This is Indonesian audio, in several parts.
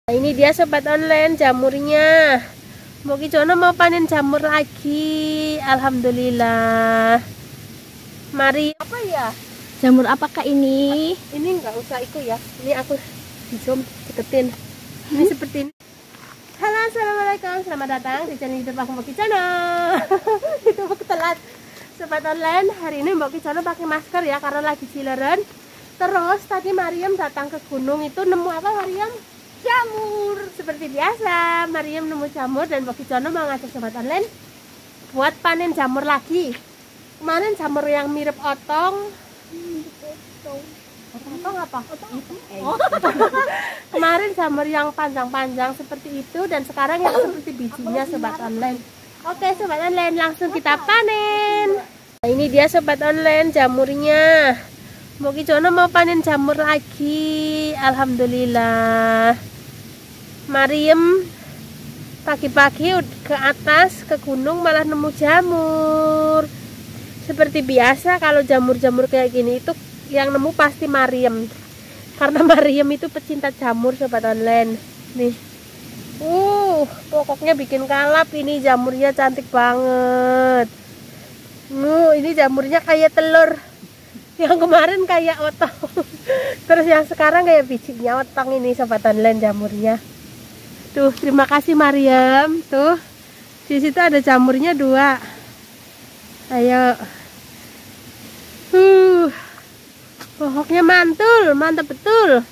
Ini dia sobat online jamurnya. Mbok Kijono mau panen jamur lagi. Alhamdulillah. Mari. Apa ya? Jamur apakah ini? Ini nggak usah ikut ya. Ini aku di zoom deketin. Ini seperti ini. Halo, assalamualaikum. Selamat datang di channel YouTube aku Mbok Kijono. Itu aku telat. Sobat online, hari ini Mbok Kijono pakai masker ya karena lagi chilleren. Terus tadi Mariam datang ke gunung itu nemu apa Mariam? Jamur. Seperti biasa, Mariam nemu jamur dan Mbok Kijono mau ngajak sobat online buat panen jamur lagi. Kemarin jamur yang mirip otong. Otong apa? Oh. Kemarin jamur yang panjang-panjang seperti itu dan sekarang yang seperti bijinya sobat online. Oke sobat online, langsung kita panen. Nah, ini dia sobat online jamurnya. Mbok Kijono mau panen jamur lagi. Alhamdulillah. Mariam pagi-pagi ke atas ke gunung malah nemu jamur. Seperti biasa kalau jamur-jamur kayak gini itu yang nemu pasti Mariam. Karena Mariam itu pecinta jamur sobat online. Nih. Pokoknya bikin kalap, ini jamurnya cantik banget. Ini jamurnya kayak telur. Yang kemarin kayak otong. Terus yang sekarang kayak bijinya otong ini sobat online jamurnya. Tuh, terima kasih Mariam. Tuh. Di situ ada jamurnya 2. Ayo. Pokoknya mantul, mantap betul.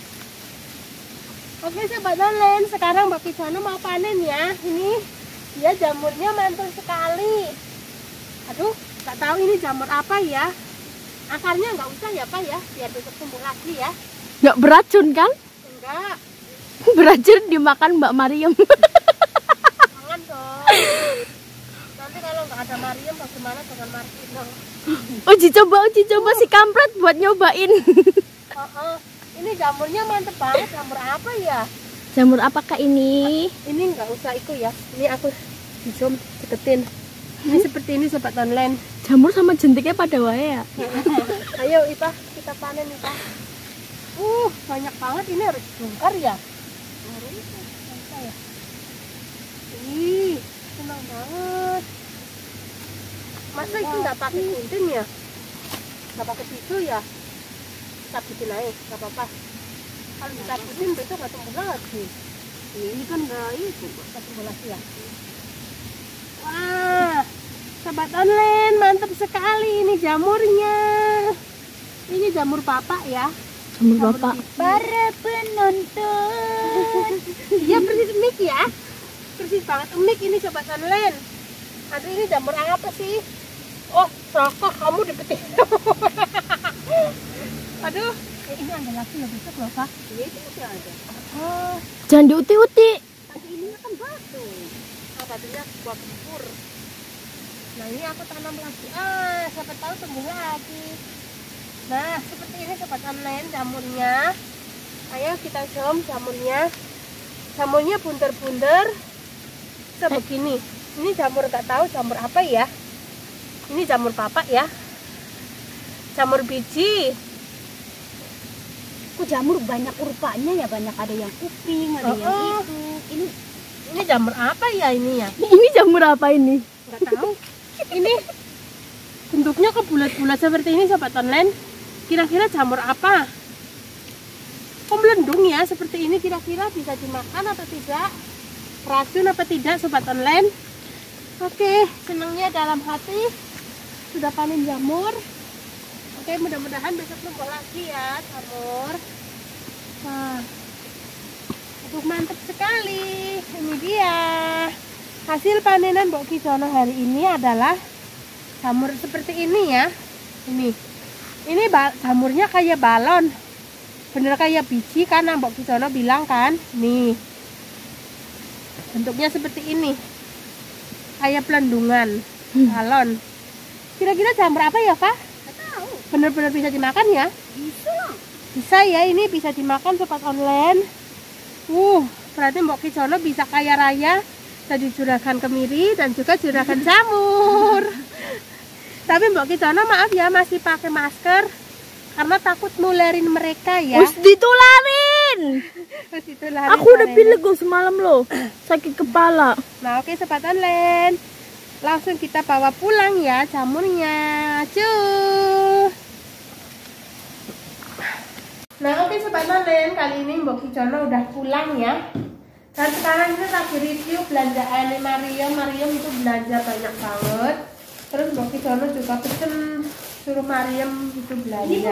Oke sobat online, sekarang Mbok Kijono mau panen ya. Ini dia jamurnya mantul sekali. Aduh, nggak tahu ini jamur apa ya. Akarnya nggak usah ya Pak ya, biar besok tumbuh lagi ya. Nggak beracun kan? Enggak. Beracun dimakan Mbak Mariam. Jangan dong. Nanti kalau nggak ada Mariam bagaimana dengan Martino? Uji coba si kampret buat nyobain. Ini jamurnya mantep banget. Jamur apa ya? Jamur apakah ini? Ini nggak usah ikut ya. Ini aku di zoom deketin. Ini seperti ini sobat online. Jamur sama jentiknya pada wae ya. Ayo Ipa, kita panen Ipa. Banyak banget, ini harus bongkar ya. Ih, senang banget. Masa itu nggak pakai gunting ya? Nggak pakai tisu ya? Cabutin aja, nggak apa-apa. Kalau dicabutin besok nggak tumbuh lagi. Ini kan nggak itu, nggak tumbuh lagi ya. Wah, sobat online mantap sekali ini jamurnya. Ini jamur bapak ya. Jamur bapak. Para penonton. Iya persis mik ya. Persis banget mik ini sobat online. Aduh ini jamur apa sih? Oh, rokok kamu dipetik. Aduh, ini ada lagi ya besok loh Pak. Ini masih ada. Jangan diuti-uti. Tadi ini kan batu. Batunya buat tempur. Nah ini aku tanam lagi. Siapa tahu tumbuh lagi. Nah seperti ini sobat online jamurnya. Ayo kita zoom jamurnya. Jamurnya bunder-bunder sebegini. Ini jamur nggak tahu jamur apa ya. Ini jamur papak ya. Jamur biji. Kok jamur banyak rupanya ya, banyak ada yang kuping, ada yang itu. Ini jamur apa ya ini ya? Ini jamur apa ini? Nggak tahu. Ini bentuknya kok bulat-bulat seperti ini sobat online. Kira-kira jamur apa? Kok melendung ya seperti ini, kira-kira bisa dimakan atau tidak? Racun apa tidak sobat online? Oke, senangnya dalam hati sudah panen jamur. Oke, mudah-mudahan besok tumbuh lagi ya jamur. Nah, aduh mantap sekali. Ini dia hasil panenan Mbok Kijono hari ini adalah jamur seperti ini ya. Ini jamurnya kayak balon, bener kayak biji kan Mbok Kijono bilang kan. Nih bentuknya seperti ini, kayak pelendungan balon. Kira-kira jamur apa ya Pak? Bener-bener bisa dimakan ya? Bisa ya, ini bisa dimakan sobat online. Berarti Mbok Kijono bisa kaya raya dari juragan kemiri dan juga juragan jamur. Tapi Mbok Kijono maaf ya masih pakai masker karena takut nularin mereka ya. Ditularin. Len. Aku udah pilek gue semalam loh. Sakit kepala. Nah oke Sobat Online, langsung kita bawa pulang ya jamurnya. Cuy. Nah oke Sobat Online, kali ini Mbok Kijono udah pulang ya. Dan sekarang ini lagi review belanjaan Mariam. Mariam itu belanja banyak banget. Terus Mbok Kijono juga pesen suruh Mariam itu belanja.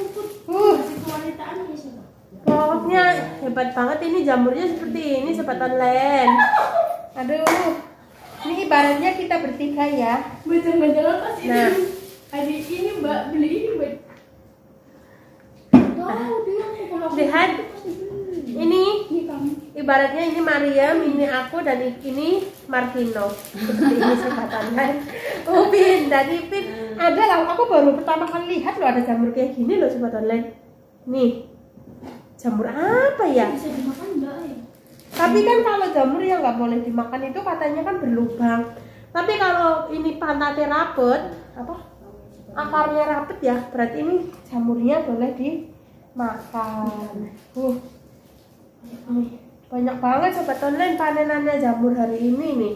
Pokoknya hebat banget, ini jamurnya seperti ini Sobat Online. Aduh, ini ibaratnya kita bertiga ya. Jangan-jangan pas ini Nah, adik ini Mbak beli ini Mbak. lihat ini ibaratnya ini Mariam, ini aku, dan ini Martino. Seperti ini Sobat Online. Upin dan Ipin ada lah. Aku baru pertama kali lihat loh ada jamur kayak gini loh Sobat Online. Nih, jamur apa ya? Bisa dimakan enggak ya? Tapi kan kalau jamur yang nggak boleh dimakan itu katanya kan berlubang. Tapi kalau ini pantatnya rapet, apa? Akarnya rapet ya, berarti ini jamurnya boleh dimakan. Nih, banyak banget Sobat Online panenannya jamur hari ini nih.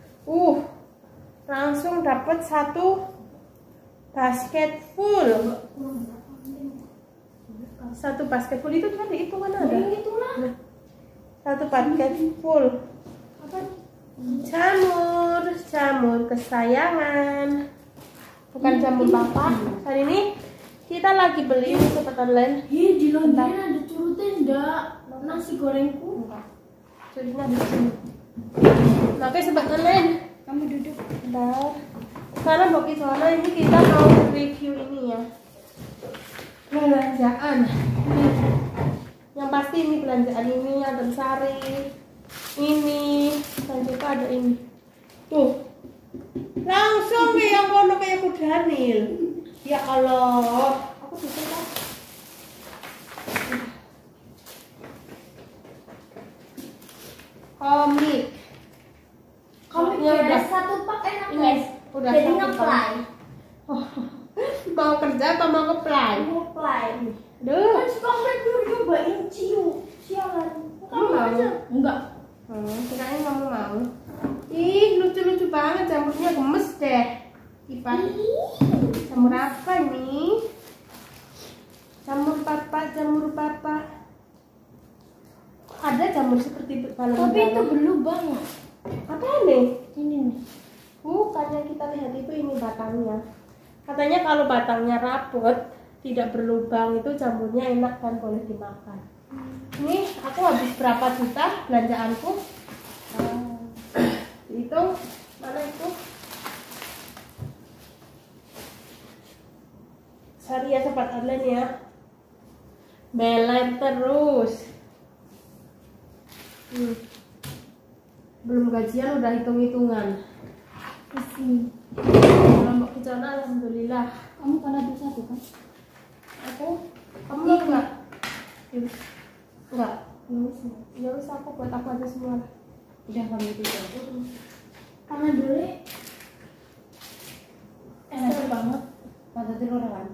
Langsung dapat satu basket full. Satu basket full itu tadi itu kan ada. Nah, satu basket full. Jamur kesayangan. Bukan jamur papa. Hari ini kita lagi beli ini Sobat Online. Di laundry ada curutnya enggak? Nasi gorengku. Curutnya di sini. Oke Sobat Online, Kamu duduk. bentar. Sekarang Mbok Kijono ini kita mau review ini ya. Belanjaan. Yang pasti ini belanjaan ini ada sari. Ini dan juga ada ini. Tuh. Langsung yang kono kayak Kudanil. Ya Allah. Aku bisa kan? Komiknya udah satu pak enak ini guys. udah Jadi satu nge-play. mau kerja apa mau nge-play? Nge-play. Duh. Kan si komplek dulu nyobain ciu. Sialan. Kamu mau? Enggak. Kirain kamu mau. Ih, lucu-lucu banget jamurnya, gemes deh. Ipa. Jamur apa nih? Jamur papa. Ada jamur seperti balon. Tapi itu berlubang. Apa nih? Ini nih. Bukan yang kita lihat itu ini batangnya. Katanya kalau batangnya rapet, tidak berlubang, itu jamurnya enak dan boleh dimakan. Ini aku habis berapa juta belanjaanku? Itu mana itu? Sorry ya Sobat Online ya. Belen terus. Belum gajian udah hitung-hitungan. Kalau Mbok Kijono alhamdulillah. Kamu pernah ada satu kan? Kamu mau enggak? Enggak. Ya wis aku buat aku aja semua. Udah kamu itu. Karena dulu enak banget. Pantatnya orang kan.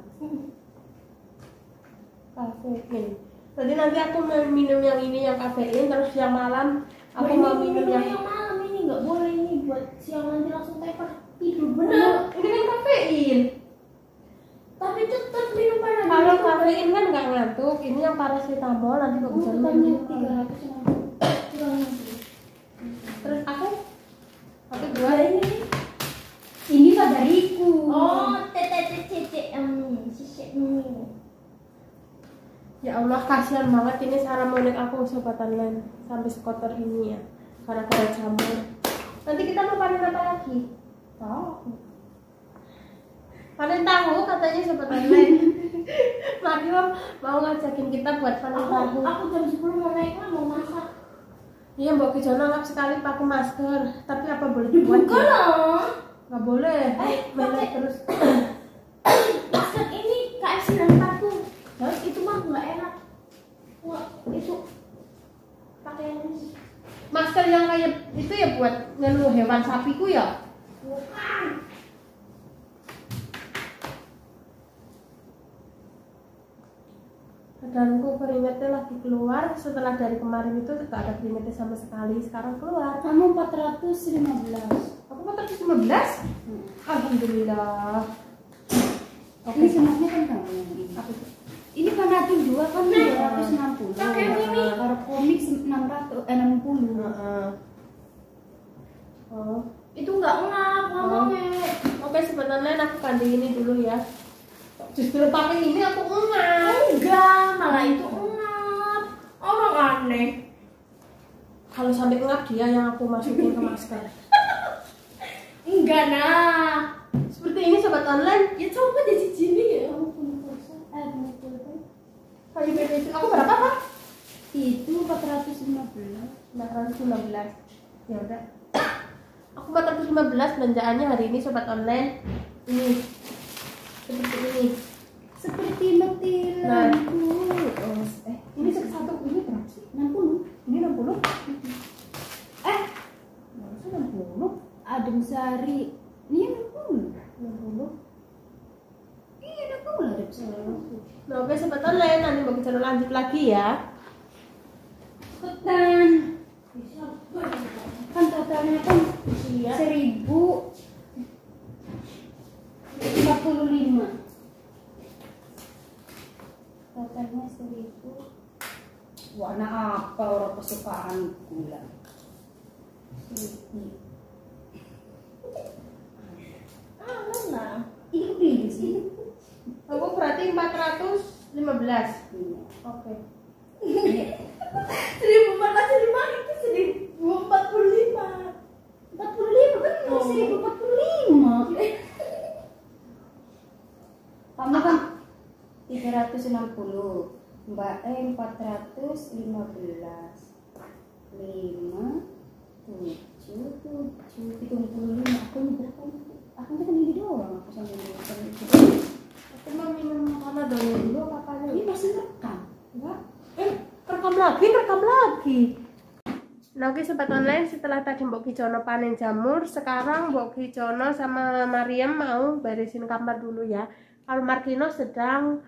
Kafein. Tadi nanti aku mau minum yang ini yang kafein, terus yang malam aku mau minum yang malam ini nggak boleh, ini buat siang nanti langsung tidur bener. bener. Ini kan kafein. Tapi tetap minum pada Kalau kafein kan nggak ngantuk. Ini yang paracetamol nanti kok bisa minum. 300. Terus aku dua Ini dariku. Oh, sisik. Ya Allah, kasihan banget ini Saramonik aku Sobat Online sampai sekotor ini ya, gara-gara jamur. Nanti kita mau panen apa lagi? Tahu. Panen tahu katanya Sobat Online. Mariam mau ngajakin kita buat panen tahu. Aku jam 10 mau naik lah, mau masak. Iya Mbok Kijono ngap sekali pakai masker, tapi apa boleh dibuat? Bukan lah. Nggak boleh. Pakai terus. Masak ini KFC dan aku. Itu mah nggak enak. Wah, itu pakai yang ini. Masker yang kayak itu ya buat ngelu hewan sapiku ya? Bukan. Ada badanku keringetnya lagi keluar. Setelah dari kemarin itu gak ada keringetnya sama sekali, sekarang keluar. Kamu 415. Aku 415? Alhamdulillah. Oke. Ini semuanya kan kamu yang ini. Apa itu? Ini kan racun 2 kan 260. Pakai ini. Kalau komik 60. Oh. Itu nggak ngap ngomongnya. Oke, sebenarnya aku kandung ini dulu ya. Justru pakai ini aku ngap. Enggak, malah itu ngap. Orang aneh. Kalau sampai ngap dia yang aku masukin ke masker. Enggak nah. Seperti ini sobat online. Ya coba deh sini ya. Kamu punya pulsa? Punya pulsa? Kayu itu aku berapa Pak? Itu 415. 415. Ya udah. Aku 415 belanjaannya hari ini sobat online. Ini seperti ini. Seperti mati Nah. lampu. Ini satu ini berapa sih? 60. Ini 60. Masa 60. Adem Sari. Ini 60. 60. Iya 60 Adem Sari. Nah, oke sobat online, nanti mau kita lanjut lagi ya. Cepetan. Kan totalnya kan Iya. 1045. Totalnya 1000. Warna apa orang kesukaanku lah. 1000. Nah. Ini beli sih. Aku berarti 415. Iya. Oke. 1405 itu 1045. 45 kan Oh. 1045. Kamu kan 360. Mbak 415. 5 7 75. Aku ini berapa? Aku kan ini doang. Aku sambil Aku mau minum panadol dulu apa apanya? ini masih rekam. Enggak. Rekam lagi. Nah, oke sobat online, setelah tadi Mbok Kijono panen jamur, sekarang Mbok Kijono sama Mariam mau beresin kamar dulu ya. Kalau Markino sedang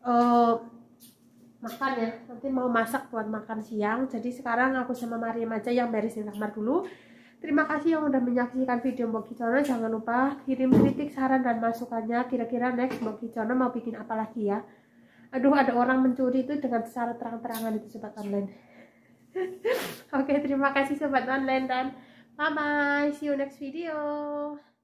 makan ya, nanti mau masak buat makan siang. Jadi sekarang aku sama Mariam aja yang beresin kamar dulu. Terima kasih yang udah menyaksikan video Mbok Kijono. Jangan lupa kirim kritik, saran, dan masukannya. Kira-kira next Mbok Kijono mau bikin apa lagi ya. Aduh, ada orang mencuri itu dengan cara terang-terangan itu sobat online. Oke, terima kasih sobat online dan bye bye, see you next video.